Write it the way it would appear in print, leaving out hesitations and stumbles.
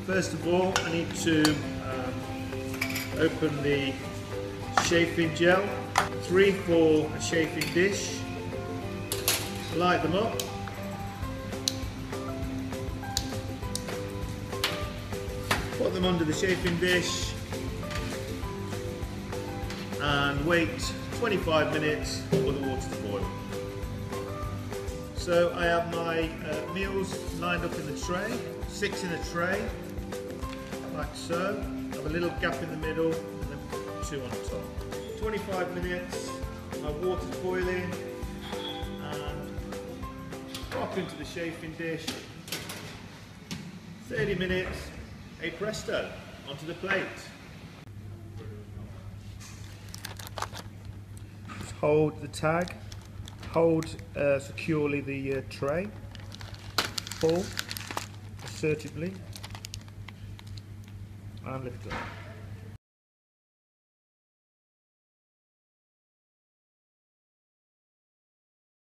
First of all, I need to open the chafing gel. 3 for a chafing dish. Light them up. Put them under the chafing dish and wait 25 minutes for the water to boil. So I have my meals lined up in the tray, 6 in a tray, like so. I have a little gap in the middle and then 2 on top. 25 minutes, my water's boiling, and pop into the chafing dish. 30 minutes, hey presto, onto the plate. Just hold the tag, hold securely the tray, pull assertively, and lift up.